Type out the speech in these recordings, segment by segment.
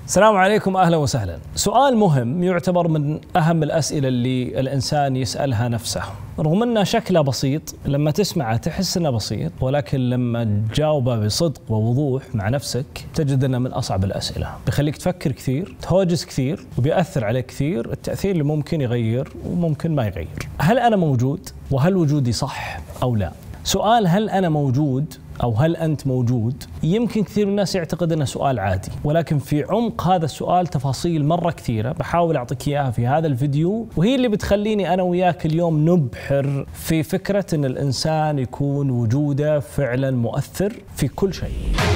السلام عليكم، أهلا وسهلا. سؤال مهم يعتبر من أهم الأسئلة اللي الإنسان يسألها نفسه، رغم أنه شكله بسيط، لما تسمعه تحس أنه بسيط، ولكن لما تجاوبه بصدق ووضوح مع نفسك تجد أنه من أصعب الأسئلة. بيخليك تفكر كثير، تهوجس كثير، وبيأثر عليك كثير. التأثير اللي ممكن يغير وممكن ما يغير. هل أنا موجود؟ وهل وجودي صح أو لا؟ سؤال هل أنا موجود أو هل أنت موجود يمكن كثير من الناس يعتقد أنه سؤال عادي، ولكن في عمق هذا السؤال تفاصيل مرة كثيرة بحاول أعطيك إياها في هذا الفيديو، وهي اللي بتخليني أنا وياك اليوم نبحر في فكرة أن الإنسان يكون وجوده فعلا مؤثر في كل شيء.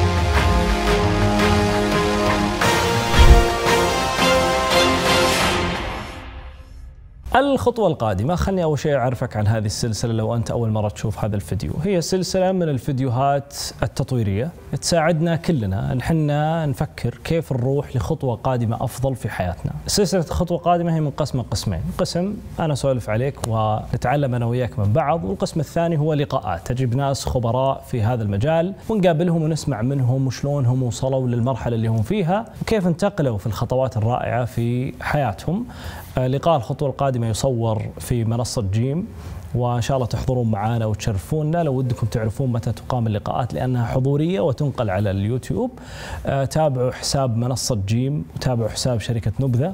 الخطوة القادمة، خلني أول شيء أعرفك عن هذه السلسلة لو أنت أول مرة تشوف هذا الفيديو. هي سلسلة من الفيديوهات التطويرية تساعدنا كلنا نحنا نفكر كيف نروح لخطوة قادمة أفضل في حياتنا. سلسلة خطوة قادمة هي منقسمة قسمين، قسم أنا أسولف عليك ونتعلم أنا وياك من بعض، والقسم الثاني هو لقاءات، أجيب ناس خبراء في هذا المجال ونقابلهم ونسمع منهم وشلونهم وصلوا للمرحلة اللي هم فيها وكيف انتقلوا في الخطوات الرائعة في حياتهم. لقاء الخطوة القادمة يصور في منصة جيم، وإن شاء الله تحضرون معنا وتشرفونا. لو ودكم تعرفون متى تقام اللقاءات لأنها حضورية وتنقل على اليوتيوب، تابعوا حساب منصة جيم وتابعوا حساب شركة نبذة،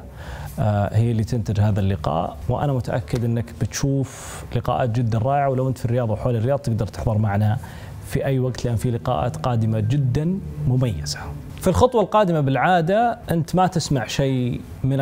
هي اللي تنتج هذا اللقاء. وأنا متأكد أنك بتشوف لقاءات جدا رائعة، ولو أنت في الرياض وحول الرياض تقدر تحضر معنا في أي وقت لأن في لقاءات قادمة جدا مميزة. في الخطوة القادمة بالعادة أنت ما تسمع شيء من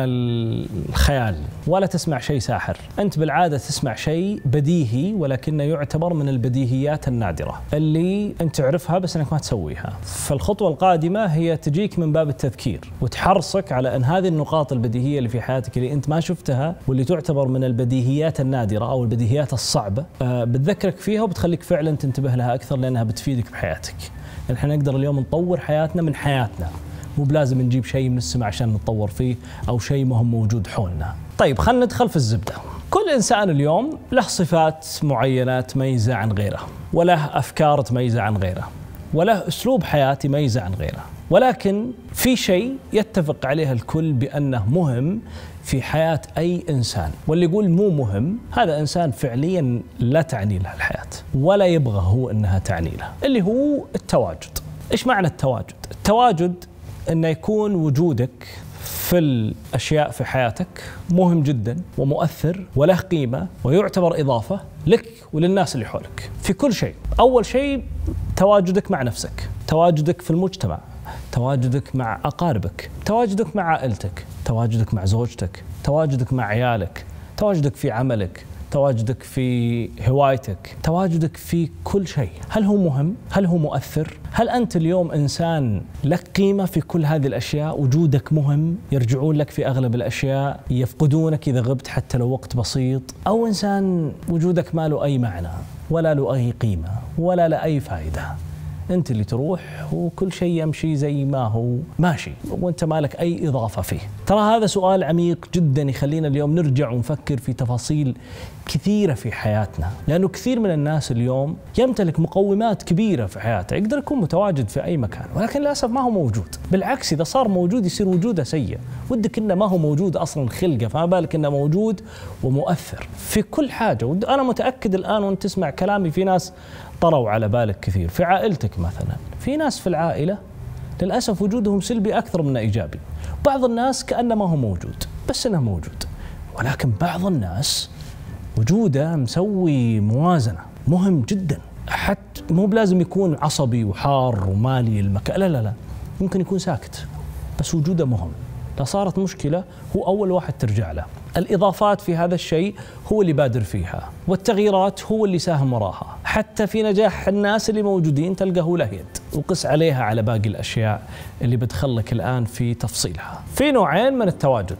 الخيال ولا تسمع شيء ساحر، أنت بالعادة تسمع شيء بديهي ولكنه يعتبر من البديهيات النادرة اللي أنت تعرفها بس أنك ما تسويها. فالخطوة القادمة هي تجيك من باب التذكير وتحرصك على أن هذه النقاط البديهية اللي في حياتك اللي أنت ما شفتها واللي تعتبر من البديهيات النادرة أو البديهيات الصعبة، بتذكرك فيها وبتخليك فعلا تنتبه لها أكثر لأنها بتفيدك بحياتك. نحن نقدر اليوم نطور حياتنا من حياتنا، مو بلازم نجيب شيء من السماء عشان نتطور فيه أو شيء ما هو موجود حولنا. طيب خلينا ندخل في الزبدة. كل إنسان اليوم له صفات معينة تميزه عن غيره، وله أفكار تميزه عن غيره، وله أسلوب حياة يميزه عن غيره، ولكن في شيء يتفق عليه الكل بأنه مهم في حياة أي إنسان، واللي يقول مو مهم هذا إنسان فعليا لا تعني له الحياة ولا يبغى هو أنها تعني له، اللي هو التواجد. إيش معنى التواجد؟ التواجد أنه يكون وجودك في الأشياء في حياتك مهم جدا ومؤثر وله قيمة ويعتبر إضافة لك وللناس اللي حولك في كل شيء. أول شيء تواجدك مع نفسك، تواجدك في المجتمع، تواجدك مع أقاربك، تواجدك مع عائلتك، تواجدك مع زوجتك، تواجدك مع عيالك، تواجدك في عملك، تواجدك في هوايتك، تواجدك في كل شيء. هل هو مهم؟ هل هو مؤثر؟ هل أنت اليوم إنسان لك قيمة في كل هذه الأشياء؟ وجودك مهم، يرجعون لك في أغلب الأشياء، يفقدونك إذا غبت حتى لو وقت بسيط، أو إنسان وجودك ما له أي معنى ولا له أي قيمة ولا له أي فائدة، أنت اللي تروح وكل شيء يمشي زي ما هو ماشي وأنت ما لك أي إضافة فيه؟ ترى هذا سؤال عميق جدا يخلينا اليوم نرجع ونفكر في تفاصيل كثيرة في حياتنا، لأنه كثير من الناس اليوم يمتلك مقومات كبيرة في حياته، يقدر يكون متواجد في أي مكان ولكن للأسف ما هو موجود. بالعكس إذا صار موجود يصير وجوده سيء، ودك إنه ما هو موجود أصلا خلقه، فما بالك إنه موجود ومؤثر في كل حاجة. أنا متأكد الآن وأنت تسمع كلامي في ناس طروا على بالك كثير في عائلتك مثلا، في ناس في العائلة للأسف وجودهم سلبي أكثر من إيجابي، بعض الناس كأنه ما هو موجود بس إنه موجود، ولكن بعض الناس وجوده مسوي موازنة مهم جدا، حتى مو بلازم يكون عصبي وحار ومالي المكان، لا لا لا، ممكن يكون ساكت بس وجوده مهم. لا صارت مشكلة هو أول واحد ترجع له. الإضافات في هذا الشيء هو اللي بادر فيها، والتغييرات هو اللي ساهم وراها. حتى في نجاح الناس اللي موجودين تلقاه له يد، وقس عليها على باقي الأشياء اللي بدخلك الآن في تفصيلها. في نوعين من التواجد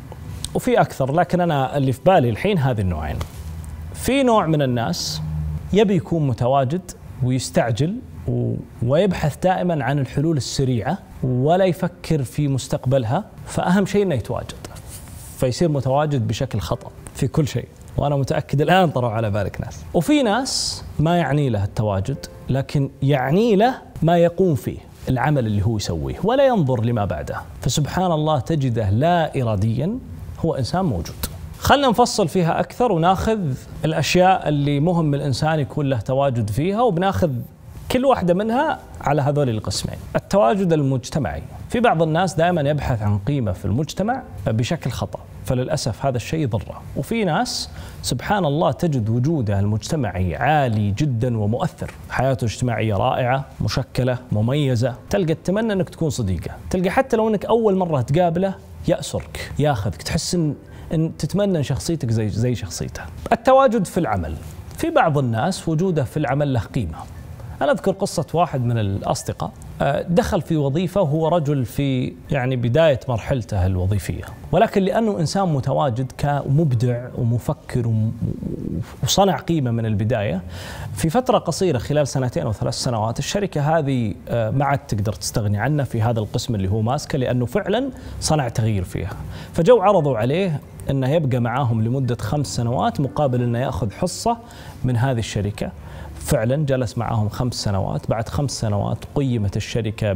وفي أكثر، لكن أنا اللي في بالي الحين هذه النوعين. في نوع من الناس يبي يكون متواجد ويستعجل ويبحث دائما عن الحلول السريعة ولا يفكر في مستقبلها، فأهم شيء أنه يتواجد، فيصير متواجد بشكل خطأ في كل شيء، وأنا متأكد الآن طروا على بالك ناس. وفي ناس ما يعني له التواجد لكن يعني له ما يقوم فيه، العمل اللي هو يسويه ولا ينظر لما بعده، فسبحان الله تجده لا إراديا هو إنسان موجود. خلنا نفصل فيها أكثر وناخذ الأشياء اللي مهم الإنسان يكون له تواجد فيها، وبناخذ كل واحدة منها على هذول القسمين. التواجد المجتمعي، في بعض الناس دائما يبحث عن قيمة في المجتمع بشكل خطأ، فللأسف هذا الشيء ضره. وفي ناس سبحان الله تجد وجوده المجتمعي عالي جدا ومؤثر، حياته الاجتماعية رائعة مشكلة مميزة، تلقى تتمنى أنك تكون صديقه، تلقى حتى لو أنك أول مرة تقابله يأسرك ياخذك، تحس إن تتمنى أن شخصيتك زي شخصيته. التواجد في العمل، في بعض الناس وجوده في العمل له قيمة. أنا أذكر قصة واحد من الأصدقاء دخل في وظيفة وهو رجل في يعني بداية مرحلته الوظيفية، ولكن لأنه إنسان متواجد كمبدع ومفكر وصنع قيمة من البداية، في فترة قصيرة خلال 2 أو 3 سنوات الشركة هذه ما عاد تقدر تستغني عنه في هذا القسم اللي هو ماسكه، لأنه فعلا صنع تغيير فيها. فجو عرضوا عليه أنه يبقى معاهم لمدة 5 سنوات مقابل أنه يأخذ حصة من هذه الشركة. فعلا جلس معهم 5 سنوات، بعد 5 سنوات قيمت الشركة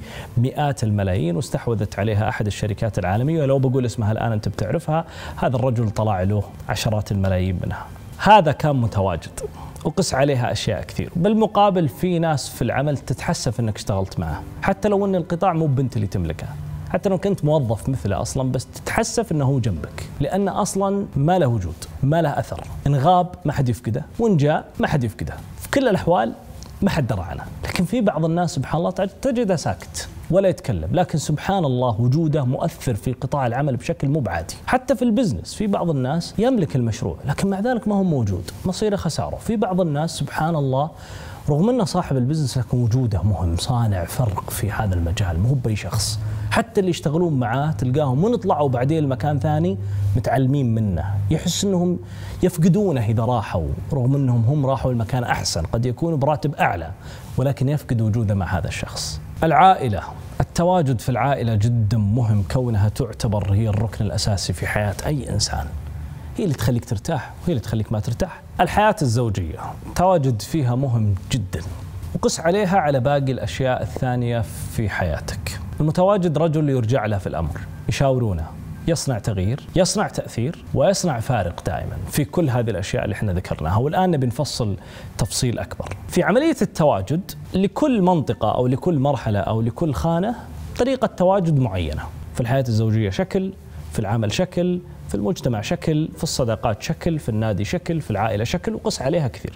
بمئات الملايين واستحوذت عليها أحد الشركات العالمية، ولو بقول اسمها الآن أنت بتعرفها. هذا الرجل طلع له عشرات الملايين منها. هذا كان متواجد وقس عليها أشياء كثير. بالمقابل في ناس في العمل تتحسف أنك اشتغلت معه، حتى لو أن القطاع مو بنت اللي تملكه، حتى لو كنت موظف مثله أصلا، بس تتحسف أنه هو جنبك، لأن أصلا ما له وجود، ما له أثر. إن غاب ما حد يفقده، وإن جاء ما حد يفقده، في كل الأحوال ما حد درى عنه. لكن في بعض الناس سبحان الله تجده ساكت ولا يتكلم، لكن سبحان الله وجوده مؤثر في قطاع العمل بشكل مو بعادي. حتى في البزنس في بعض الناس يملك المشروع لكن مع ذلك ما هو موجود، مصيره خساره. في بعض الناس سبحان الله رغم أنه صاحب البزنس لكن وجوده مهم، صانع فرق في هذا المجال، مو بأي شخص. حتى اللي يشتغلون معاه تلقاهم من طلعوا بعدين المكان ثاني متعلمين منه، يحس أنهم يفقدونه إذا راحوا، رغم أنهم هم راحوا المكان أحسن، قد يكونوا براتب أعلى، ولكن يفقد وجوده مع هذا الشخص. العائلة، التواجد في العائلة جدا مهم، كونها تعتبر هي الركن الأساسي في حياة أي إنسان، هي اللي تخليك ترتاح وهي اللي تخليك ما ترتاح. الحياة الزوجية التواجد فيها مهم جدا، وقس عليها على باقي الأشياء الثانية في حياتك. المتواجد رجل يرجع له في الأمر، يشاورونه، يصنع تغيير، يصنع تأثير، ويصنع فارق دائما في كل هذه الأشياء اللي احنا ذكرناها. والآن نبي نفصل تفصيل أكبر في عملية التواجد. لكل منطقة أو لكل مرحلة أو لكل خانة طريقة تواجد معينة. في الحياة الزوجية شكل، في العمل شكل، في المجتمع شكل، في الصداقات شكل، في النادي شكل، في العائلة شكل، وقس عليها كثير.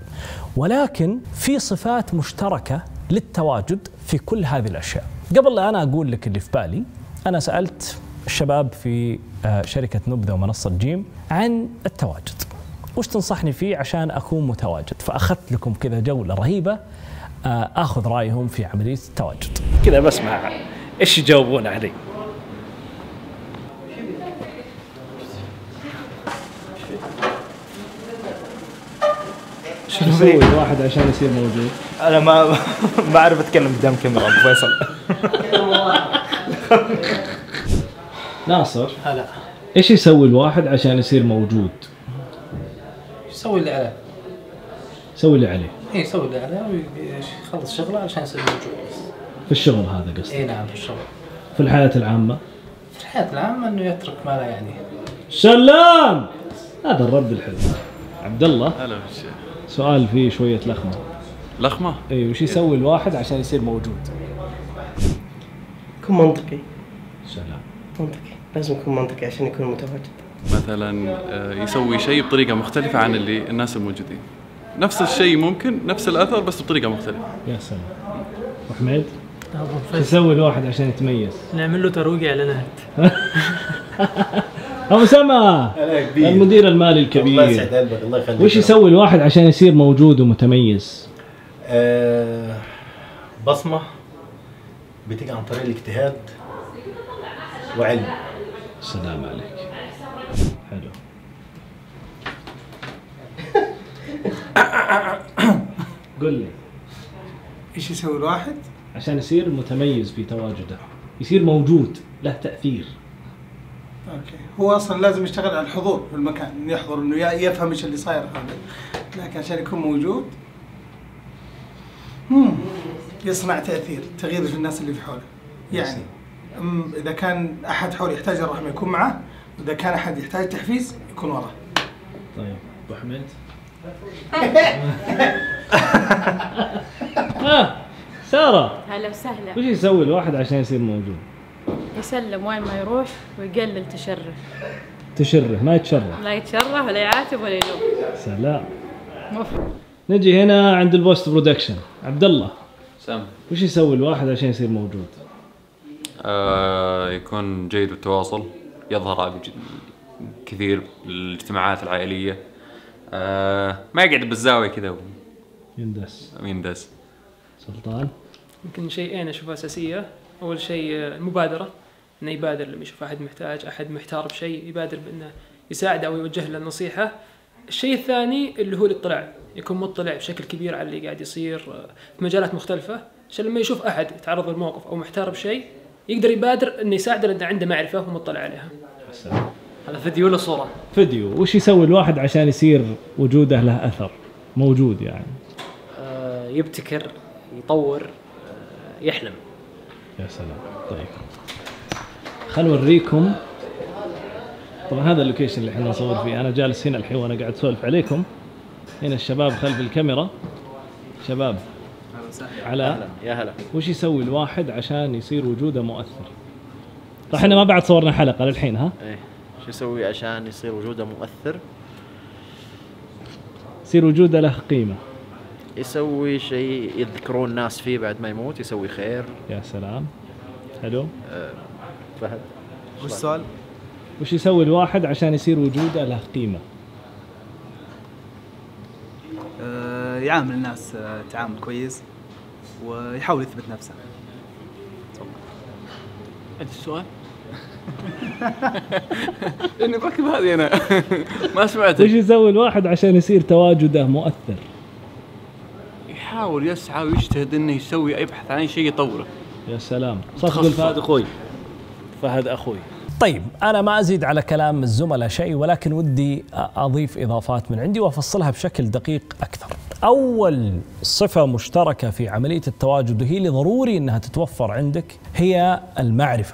ولكن في صفات مشتركة للتواجد في كل هذه الأشياء. قبل لا أنا أقول لك اللي في بالي، أنا سألت الشباب في شركة نبذة ومنصة جيم عن التواجد، وش تنصحني فيه عشان أكون متواجد؟ فأخذت لكم كذا جولة رهيبة أخذ رأيهم في عملية التواجد. كذا بسمع إيش يجاوبون علي. شو يسوي الواحد عشان يصير موجود؟ أنا ما أعرف أتكلم قدام كاميرا أبو فيصل. ناصر، هلا. إيش يسوي الواحد عشان يصير موجود؟ يسوي اللي عليه. يسوي اللي عليه. إيه، يسوي اللي عليه ويخلص شغله عشان يصير موجود. في الشغل هذا قصدي؟ إيه نعم، في الشغل. في الحياة العامة؟ في الحياة العامة إنه يترك ما لا يعني. سلام! هذا الرد الحلو. عبد الله. هلا بالشيخ. سؤال فيه شوية لخمة. لخمة؟ اي، وش يسوي الواحد عشان يصير موجود؟ كن منطقي. سلام. منطقي، لازم يكون منطقي عشان يكون متواجد. مثلا يسوي شيء بطريقة مختلفة عن اللي الناس الموجودين. نفس الشيء ممكن، نفس الأثر بس بطريقة مختلفة. يا سلام. وحميد؟ يسوي الواحد عشان يتميز؟ نعمل له ترويج اعلانات. أبو سما المدير المالي الكبير، الله يسعد قلبك، الله يخليك. وش يسوي الواحد عشان يصير موجود ومتميز؟ بصمة بتيجي عن طريق الاجتهاد وعلم. السلام عليك. حلو. قل لي ايش يسوي الواحد عشان يصير متميز في تواجده، يصير موجود له تأثير؟ اوكي، هو اصلا لازم يشتغل على الحضور في المكان، انه يحضر، انه يفهم ايش اللي صاير هذا. لكن عشان يكون موجود يصنع تغيير في الناس اللي في حوله. يعني إذا كان أحد حوله يحتاج الرحمة يكون معه، وإذا كان أحد يحتاج تحفيز يكون وراه. طيب أبو حميد. سارة. هلا وسهلا. وش يسوي الواحد عشان يصير موجود؟ يسلم وين ما يروح ويقلل تشره. تشره ما يتشره. لا يتشره ولا يعاتب ولا يلوم. سلام. نجي هنا عند البوست برودكشن. عبد الله. سام. وش يسوي الواحد عشان يصير موجود؟ يكون جيد بالتواصل، يظهر كثير الاجتماعات العائلية، ما يقعد بالزاوية كذا يندس. سلطان. يمكن شيئين أشوفها أساسية. أول شيء المبادرة، إنه يبادر لما يشوف أحد محتاج، أحد محتار بشيء، يبادر بأنه يساعده أو يوجه له النصيحة. الشيء الثاني اللي هو الاطلاع، يكون مطلع بشكل كبير على اللي قاعد يصير في مجالات مختلفة، عشان لما يشوف أحد يتعرض للموقف أو محتار بشيء يقدر يبادر إنه يساعده لأنه عنده معرفة ومطلع عليها. هذا فيديو ولا صورة؟ فيديو. وش يسوي الواحد عشان يصير وجوده له أثر موجود يعني؟ يبتكر، يطور، يحلم. يا سلام. طيب خلوا نوريكم. طبعا هذا اللوكيشن اللي احنا نصور فيه. انا جالس هنا الحين وانا قاعد اسولف عليكم. هنا الشباب خلف الكاميرا. شباب علاء، يا هلا. وش يسوي الواحد عشان يصير وجوده مؤثر؟ طيب احنا ما بعد صورنا حلقة للحين ها؟ ايه. شو يسوي عشان يصير وجوده مؤثر؟ يصير وجوده له قيمة. يسوي شيء يذكرون الناس فيه بعد ما يموت، يسوي خير. يا سلام. حلو. فهد. وش السؤال؟ وش يسوي الواحد عشان يصير وجوده له قيمة؟ يعامل الناس تعامل كويس ويحاول يثبت نفسه. أنت السؤال؟ إني بركب هذه أنا ما سمعت. وش يسوي الواحد عشان يصير تواجده مؤثر؟ يحاول يسعى ويجتهد إنه يسوي يبحث عن شيء يطوره. يا سلام. صدق فهد أخوي. فهد أخوي. طيب أنا ما أزيد على كلام الزملاء شيء، ولكن ودي أضيف إضافات من عندي وأفصلها بشكل دقيق أكثر. أول صفة مشتركة في عملية التواجد وهي اللي ضروري أنها تتوفر عندك هي المعرفة.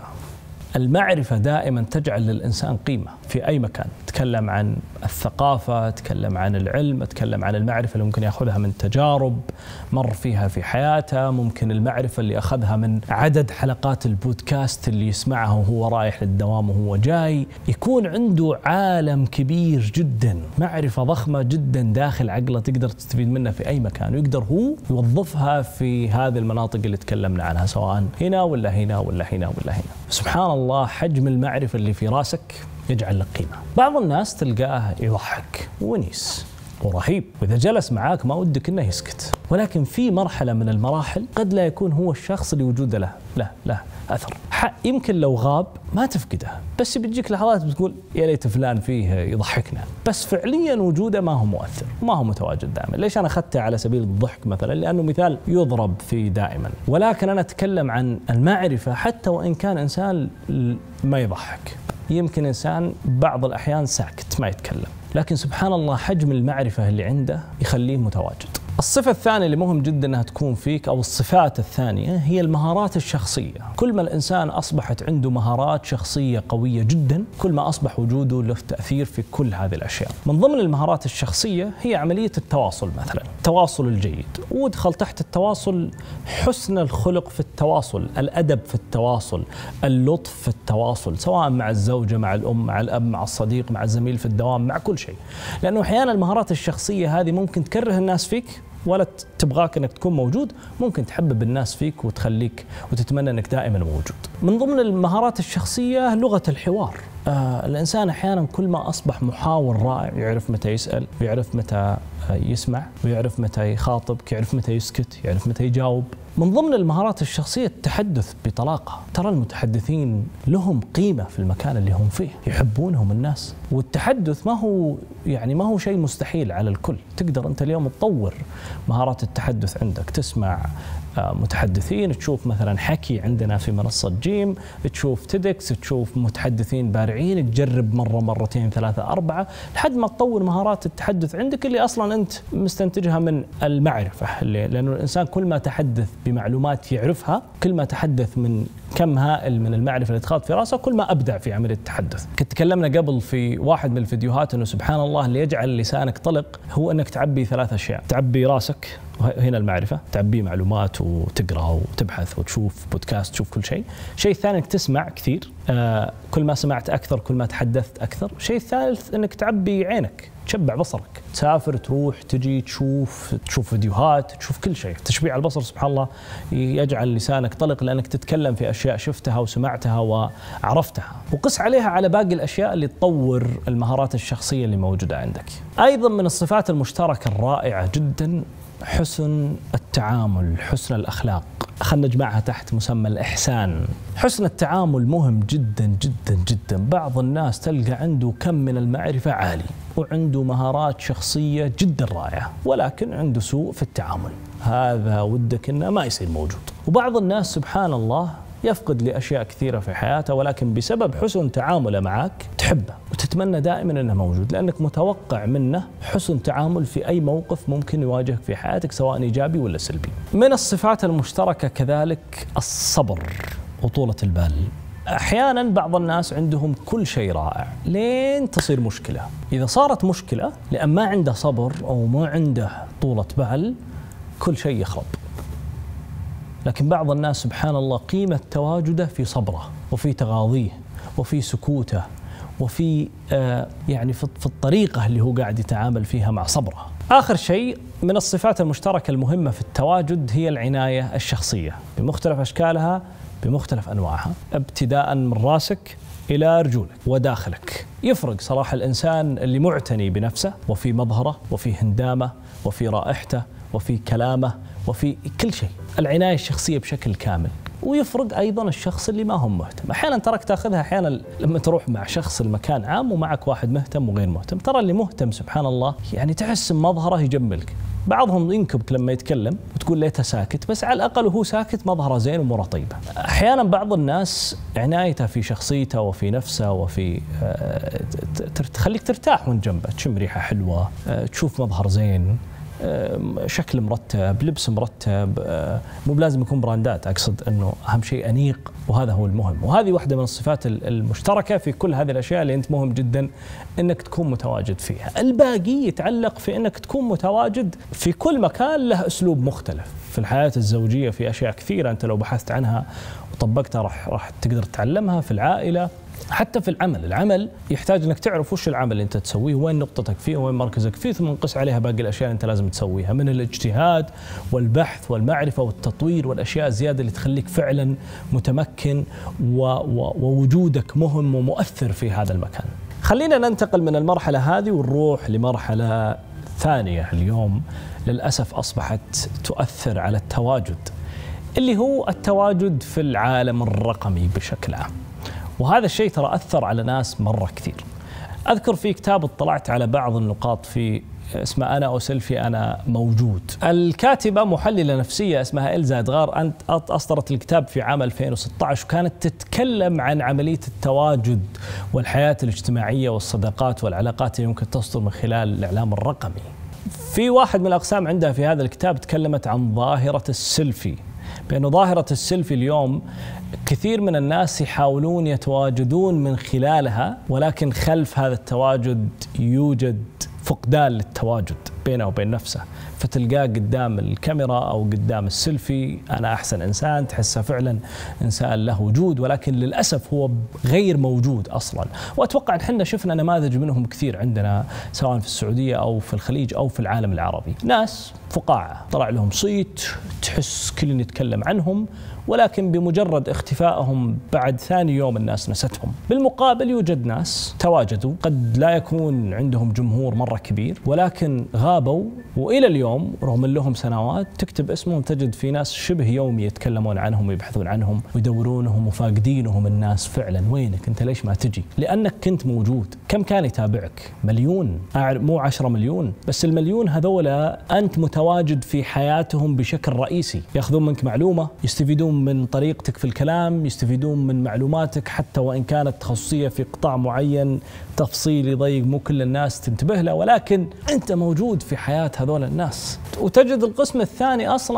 المعرفة دائما تجعل للإنسان قيمة في أي مكان. تكلم عن الثقافة، تكلم عن العلم، تكلم عن المعرفة اللي ممكن يأخذها من تجارب مر فيها في حياته، ممكن المعرفة اللي أخذها من عدد حلقات البودكاست اللي يسمعها وهو رايح للدوام وهو جاي. يكون عنده عالم كبير جدا، معرفة ضخمة جدا داخل عقله تقدر تستفيد منها في أي مكان، ويقدر هو يوظفها في هذه المناطق اللي تكلمنا عنها، سواء هنا ولا هنا ولا هنا ولا هنا. سبحان الله، حجم المعرفة اللي في راسك يجعل لك قيمة. بعض الناس تلقاه يضحك ونيس ورهيب، وإذا جلس معاك ما ودك إنه يسكت، ولكن في مرحلة من المراحل قد لا يكون هو الشخص اللي وجوده له أثر. يمكن لو غاب ما تفقده، بس بتجيك لحظات بتقول يا ليت فلان فيه يضحكنا، بس فعليا وجوده ما هو مؤثر، ما هو متواجد دائما. ليش أنا أخذته على سبيل الضحك مثلا؟ لأنه مثال يضرب فيه دائما، ولكن أنا أتكلم عن المعرفة. حتى وإن كان إنسان ما يضحك، يمكن إنسان بعض الأحيان ساكت ما يتكلم، لكن سبحان الله حجم المعرفة اللي عنده يخليه متواجد. الصفة الثانية اللي مهم جدا أنها تكون فيك، أو الصفات الثانية، هي المهارات الشخصية. كل ما الإنسان أصبحت عنده مهارات شخصية قوية جدا، كل ما أصبح وجوده له تأثير في كل هذه الأشياء. من ضمن المهارات الشخصية هي عملية التواصل مثلا، التواصل الجيد، ودخل تحت التواصل حسن الخلق في التواصل، الأدب في التواصل، اللطف في التواصل، سواء مع الزوجة، مع الأم، مع الأب، مع الصديق، مع الزميل في الدوام، مع كل شيء. لأنه أحيانا المهارات الشخصية هذه ممكن تكره الناس فيك ولا تبغاك انك تكون موجود، ممكن تحبب الناس فيك وتخليك وتتمنى انك دائما موجود. من ضمن المهارات الشخصية لغة الحوار. الإنسان أحيانا كل ما أصبح محاور رائع، يعرف متى يسأل، ويعرف متى يسمع، ويعرف متى يخاطبك، يعرف متى يسكت، يعرف متى يجاوب. من ضمن المهارات الشخصية التحدث بطلاقة. ترى المتحدثين لهم قيمة في المكان اللي هم فيه، يحبونهم الناس، والتحدث ما هو شيء مستحيل على الكل. تقدر أنت اليوم تطور مهارات التحدث عندك، تسمع متحدثين، تشوف مثلا حكي عندنا في منصة جيم، تشوف تيدكس، تشوف متحدثين بارعين، تجرب مرة مرتين ثلاثة أربعة لحد ما تطور مهارات التحدث عندك اللي أصلا أنت مستنتجها من المعرفة. لأنه الإنسان كل ما تحدث بمعلومات يعرفها، كل ما تحدث من كم هائل من المعرفة اللي تخاط في راسه كل ما أبدع في عملية التحدث. كنت تكلمنا قبل في واحد من الفيديوهات أنه سبحان الله اللي يجعل لسانك طلق هو أنك تعبي 3 أشياء. تعبي راسك، وهنا المعرفة، تعبي معلومات وتقرأ وتبحث وتشوف بودكاست، تشوف كل شيء. شيء ثاني أنك تسمع كثير، كل ما سمعت أكثر كل ما تحدثت أكثر. شيء ثالث أنك تعبي عينك، تشبع بصرك، تسافر تروح تجي تشوف فيديوهات، تشوف كل شيء. تشبيع البصر سبحان الله يجعل لسانك طلق لأنك تتكلم في أشياء شفتها وسمعتها وعرفتها، وقس عليها على باقي الأشياء اللي تطور المهارات الشخصية اللي موجودة عندك. أيضا من الصفات المشتركة الرائعة جدا حسن التعامل، حسن الأخلاق. خلنا نجمعها تحت مسمى الإحسان. حسن التعامل مهم جدا جدا جدا. بعض الناس تلقى عنده كم من المعرفة عالي وعنده مهارات شخصية جدا رائعة، ولكن عنده سوء في التعامل. هذا ودك إنه ما يصير موجود. وبعض الناس سبحان الله يفقد لأشياء كثيرة في حياته، ولكن بسبب حسن تعامله معك تحبه وتتمنى دائما أنه موجود، لأنك متوقع منه حسن تعامل في أي موقف ممكن يواجهك في حياتك سواء إيجابي ولا سلبي. من الصفات المشتركة كذلك الصبر وطولة البال. أحيانا بعض الناس عندهم كل شيء رائع لين تصير مشكلة. إذا صارت مشكلة لأن ما عنده صبر أو ما عنده طولة بال كل شيء يخرب. لكن بعض الناس سبحان الله قيمة تواجده في صبره وفي تغاضيه وفي سكوته وفي يعني في الطريقة اللي هو قاعد يتعامل فيها مع صبره. آخر شيء من الصفات المشتركة المهمة في التواجد هي العناية الشخصية بمختلف أشكالها بمختلف أنواعها، ابتداء من راسك إلى رجولك وداخلك. يفرق صراحة الإنسان اللي معتني بنفسه وفي مظهره وفي هندامه وفي رائحته وفي كلامه وفي كل شيء، العناية الشخصية بشكل كامل. ويفرق أيضا الشخص اللي ما هو مهتم. أحيانا تراك تأخذها أحيانا لما تروح مع شخص المكان عام ومعك واحد مهتم وغير مهتم. ترى اللي مهتم سبحان الله يعني تحس مظهره يجملك. بعضهم ينكبك لما يتكلم وتقول ليته ساكت، بس على الأقل وهو ساكت مظهره زين ومره طيبة. أحيانا بعض الناس عنايته في شخصيته وفي نفسه وفي تخليك ترتاح وانت جنبه، تشم ريحة حلوة، تشوف مظهر زين، شكل مرتب، لبس مرتب، مو بلازم يكون براندات، أقصد أنه أهم شيء أنيق، وهذا هو المهم. وهذه واحدة من الصفات المشتركة في كل هذه الأشياء اللي أنت مهم جدا أنك تكون متواجد فيها. الباقي يتعلق في أنك تكون متواجد في كل مكان له أسلوب مختلف. في الحياة الزوجية في أشياء كثيرة أنت لو بحثت عنها وطبقتها راح تقدر تتعلمها. في العائلة، حتى في العمل يحتاج انك تعرف وش العمل اللي انت تسويه، وين نقطتك فيه وين مركزك فيه، ثم نقص عليها باقي الاشياء اللي انت لازم تسويها من الاجتهاد والبحث والمعرفة والتطوير والاشياء الزيادة اللي تخليك فعلا متمكن ووجودك مهم ومؤثر في هذا المكان. خلينا ننتقل من المرحلة هذه ونروح لمرحلة ثانية اليوم للأسف أصبحت تؤثر على التواجد، اللي هو التواجد في العالم الرقمي بشكل عام. وهذا الشيء ترى أثر على ناس مرة كثير. أذكر في كتاب اطلعت على بعض النقاط في اسمه أنا أسلفي أنا موجود. الكاتبة محللة نفسية اسمها إلزا إدغار، أصدرت الكتاب في عام 2016 وكانت تتكلم عن عملية التواجد والحياة الاجتماعية والصداقات والعلاقات اللي ممكن تصدر من خلال الإعلام الرقمي. في واحد من الأقسام عندها في هذا الكتاب تكلمت عن ظاهرة السيلفي، بأن ظاهرة السيلفي اليوم كثير من الناس يحاولون يتواجدون من خلالها، ولكن خلف هذا التواجد يوجد فقدان للتواجد بينه وبين نفسه، فتلقاه قدام الكاميرا أو قدام السيلفي أنا أحسن إنسان، تحسه فعلا إنسان له وجود، ولكن للأسف هو غير موجود أصلا. وأتوقع أن احنا شفنا نماذج منهم كثير عندنا سواء في السعودية أو في الخليج أو في العالم العربي، ناس فقاعة طلع لهم صيت تحس كل يتكلم عنهم، ولكن بمجرد اختفائهم بعد ثاني يوم الناس نستهم. بالمقابل يوجد ناس تواجدوا، قد لا يكون عندهم جمهور مرة كبير، ولكن غابوا وإلى اليوم رغم لهم سنوات تكتب اسمهم تجد في ناس شبه يومي يتكلمون عنهم ويبحثون عنهم ويدورونهم وفاقدينهم الناس فعلا. وينك أنت؟ ليش ما تجي؟ لأنك كنت موجود. كم كان يتابعك؟ مليون، مو 10 مليون، بس المليون هذولا أنت متواجد في حياتهم بشكل رئيسي، يأخذون منك معلومة، يستفيدون من طريقتك في الكلام، يستفيدون من معلوماتك حتى وإن كانت تخصصية في قطاع معين تفصيل يضيق مو كل الناس تنتبه له، ولكن أنت موجود في حياة هذول الناس. وتجد القسم الثاني أصلا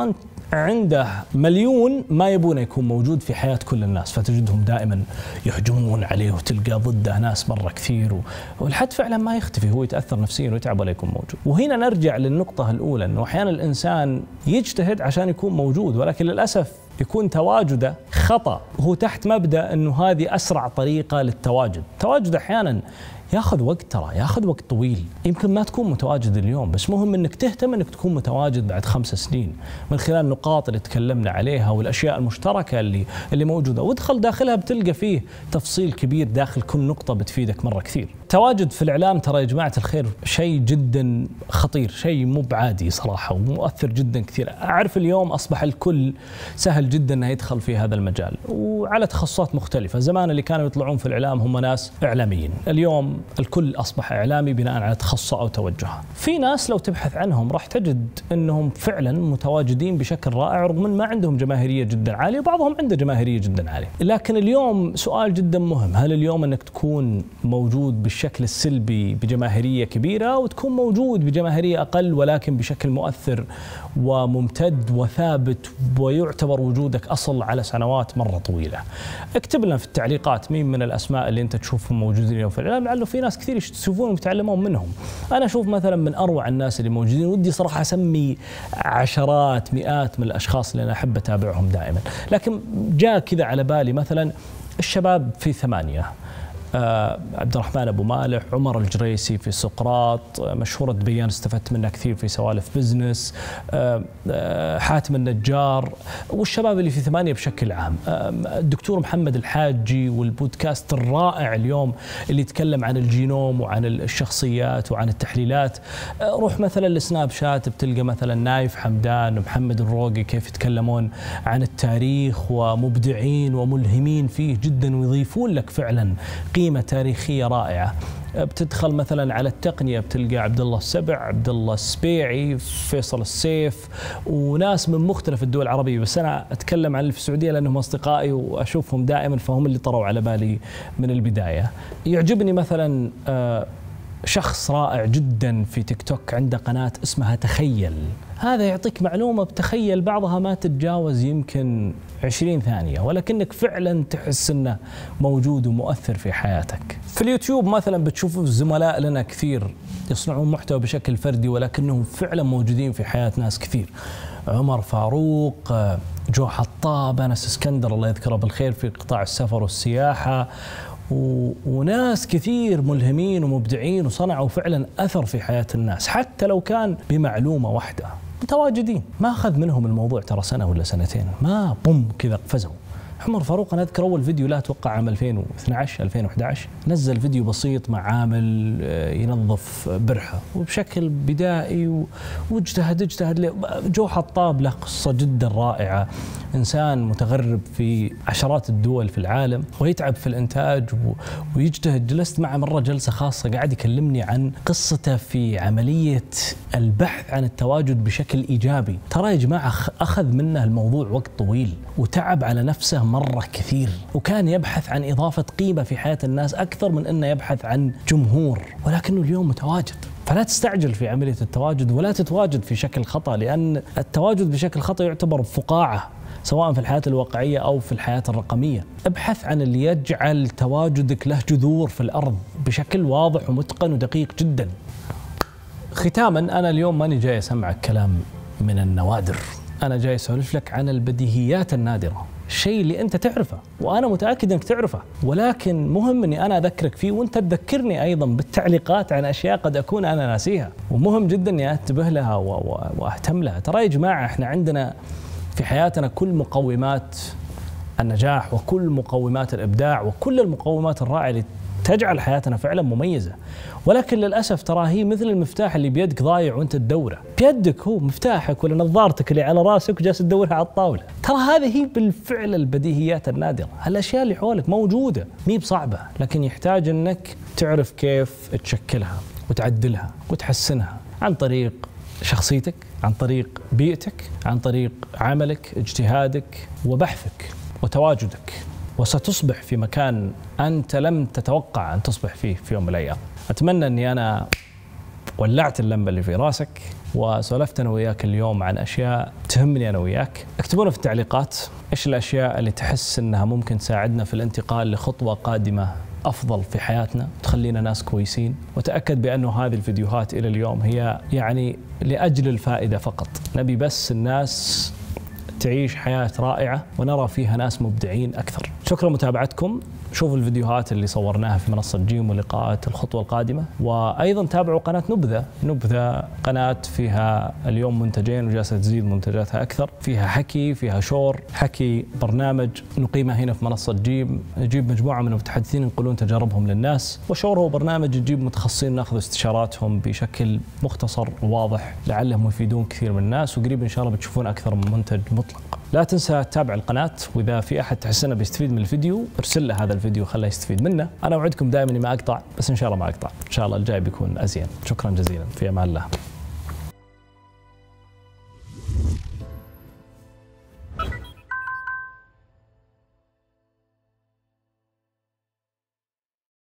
عنده مليون ما يبونه يكون موجود في حياة كل الناس، فتجدهم دائما يهجمون عليه وتلقى ضده ناس مرة كثير، والحد فعلا ما يختفي، هو يتأثر نفسيا ويتعب ولا يكون موجود. وهنا نرجع للنقطة الأولى، أنه أحيانا الإنسان يجتهد عشان يكون موجود، ولكن للأسف يكون تواجده خطأ، وهو تحت مبدأ أنه هذه أسرع طريقة للتواجد. التواجد أحيانا ياخذ وقت، ترى ياخذ وقت طويل. يمكن ما تكون متواجد اليوم، بس مهم انك تهتم انك تكون متواجد بعد 5 سنين من خلال النقاط اللي تكلمنا عليها والاشياء المشتركه اللي موجوده، وادخل داخلها بتلقى فيه تفصيل كبير داخل كل نقطه بتفيدك مره كثير. التواجد في الاعلام ترى يا جماعه الخير شيء جدا خطير، شيء مو بعادي صراحه ومؤثر جدا كثير. اعرف اليوم اصبح الكل سهل جدا انه يدخل في هذا المجال وعلى تخصصات مختلفه. زمان اللي كانوا يطلعون في الاعلام هم ناس اعلاميين، اليوم الكل أصبح إعلامي بناء على تخصصه أو توجهه. في ناس لو تبحث عنهم راح تجد أنهم فعلا متواجدين بشكل رائع رغم أن ما عندهم جماهيرية جدا عالية، وبعضهم عنده جماهيرية جدا عالية. لكن اليوم سؤال جدا مهم، هل اليوم أنك تكون موجود بالشكل السلبي بجماهيرية كبيرة، أو تكون موجود بجماهيرية أقل ولكن بشكل مؤثر وممتد وثابت ويعتبر وجودك أصل على سنوات مرة طويلة؟ اكتب لنا في التعليقات مين من الأسماء اللي أنت تشوفهم موجودين اليوم في الإعلام، لعله في ناس كثير يشوفون ويتعلمون منهم. أنا أشوف مثلا من أروع الناس اللي موجودين، ودي صراحة أسمي عشرات مئات من الأشخاص اللي أنا أحب أتابعهم دائما، لكن جاء كذا على بالي مثلا الشباب في 8، عبد الرحمن أبو مالح، عمر الجريسي في سقراط، مشهورة بيان استفدت منها كثير في سوالف بزنس، حاتم النجار، والشباب اللي في 8 بشكل عام، الدكتور محمد الحاجي والبودكاست الرائع اليوم اللي يتكلم عن الجينوم وعن الشخصيات وعن التحليلات. روح مثلا لسناب شات بتلقى مثلا نايف حمدان ومحمد الروقي كيف يتكلمون عن التاريخ ومبدعين وملهمين فيه جدا ويضيفون لك فعلا قيمة تاريخية رائعة. بتدخل مثلا على التقنية بتلقى عبد الله السبع، عبد الله السبيعي، فيصل السيف، وناس من مختلف الدول العربية، بس أنا أتكلم عن اللي في السعودية لأنهم أصدقائي وأشوفهم دائما فهم اللي طروا على بالي من البداية. يعجبني مثلا شخص رائع جدا في تيك توك عنده قناة اسمها تخيل، هذا يعطيك معلومة بتخيل بعضها ما تتجاوز يمكن 20 ثانية، ولكنك فعلا تحس انه موجود ومؤثر في حياتك. في اليوتيوب مثلا بتشوفوا زملاء لنا كثير يصنعون محتوى بشكل فردي ولكنهم فعلا موجودين في حياة ناس كثير، عمر فاروق، جو حطاب، أنس اسكندر الله يذكره بالخير في قطاع السفر والسياحة، وناس كثير ملهمين ومبدعين وصنعوا فعلا أثر في حياة الناس حتى لو كان بمعلومة واحدة. متواجدين، ما أخذ منهم الموضوع ترى سنة ولا سنتين، ما بوم كذا قفزوا. عمر فاروق أنا أذكر أول فيديو لا أتوقع عام 2012 2011 نزل فيديو بسيط مع عامل ينظف برحة وبشكل بدائي واجتهد. جو حطاب له قصة جدا رائعة، إنسان متغرب في عشرات الدول في العالم ويتعب في الإنتاج ويجتهد. جلست معه مرة جلسة خاصة قاعد يكلمني عن قصته في عملية البحث عن التواجد بشكل إيجابي. ترى يا جماعة أخذ منه الموضوع وقت طويل وتعب على نفسه مرة كثير، وكان يبحث عن إضافة قيمة في حياة الناس أكثر من أنه يبحث عن جمهور، ولكنه اليوم متواجد. فلا تستعجل في عملية التواجد ولا تتواجد في شكل خطأ، لأن التواجد بشكل خطأ يعتبر فقاعة سواء في الحياة الواقعية أو في الحياة الرقمية. ابحث عن اللي يجعل تواجدك له جذور في الأرض بشكل واضح ومتقن ودقيق جدا. ختاما أنا اليوم ماني جاي أسمعك كلام من النوادر، أنا جاي أسولف لك عن البديهيات النادرة، الشيء اللي أنت تعرفه وأنا متأكد أنك تعرفه، ولكن مهم أني أنا أذكرك فيه وأنت تذكرني أيضا بالتعليقات عن أشياء قد أكون أنا ناسيها، ومهم جدا أني أنتبه لها وأهتم لها. ترى يا جماعة إحنا عندنا في حياتنا كل مقومات النجاح وكل مقومات الإبداع وكل المقومات الرائعة اللي تجعل حياتنا فعلا مميزة، ولكن للأسف ترى هي مثل المفتاح اللي بيدك ضايع وانت تدوره، بيدك هو مفتاحك ولا نظارتك اللي على راسك وجالس تدورها على الطاولة. ترى هذه هي بالفعل البديهيات النادرة، هالأشياء اللي حولك موجودة مي بصعبة، لكن يحتاج انك تعرف كيف تشكلها وتعدلها وتحسنها عن طريق شخصيتك، عن طريق بيئتك، عن طريق عملك، اجتهادك وبحثك وتواجدك، وستصبح في مكان أنت لم تتوقع أن تصبح فيه في يوم من الأيام. أتمنى أني أنا ولعت اللمبة اللي في راسك وسولفت أنا وياك اليوم عن أشياء تهمني أنا وياك. اكتبونا في التعليقات إيش الأشياء اللي تحس أنها ممكن تساعدنا في الانتقال لخطوة قادمة أفضل في حياتنا تخلينا ناس كويسين. وتأكد بأنه هذه الفيديوهات إلى اليوم هي يعني لأجل الفائدة فقط، نبي بس الناس تعيش حياة رائعة ونرى فيها ناس مبدعين أكثر. شكرا لمتابعتكم، شوفوا الفيديوهات اللي صورناها في منصة جيم ولقاءات الخطوة القادمة، وأيضا تابعوا قناة نبذة قناة فيها اليوم منتجين وجالسة تزيد منتجاتها أكثر، فيها حكي، فيها شور، حكي برنامج نقيمه هنا في منصة جيم، نجيب مجموعة من المتحدثين ينقلون تجاربهم للناس، وشور هو برنامج نجيب متخصصين ناخذ استشاراتهم بشكل مختصر وواضح لعلهم يفيدون كثير من الناس، وقريب إن شاء الله بتشوفون أكثر من منتج مطلق. لا تنسى تتابع القناة، وإذا في أحد تحس انه بيستفيد من الفيديو ارسل له هذا الفيديو خليه يستفيد منه. أنا أوعدكم دائما ما أقطع، بس إن شاء الله ما أقطع، إن شاء الله الجاي بيكون أزين. شكرا جزيلا، في أمان الله.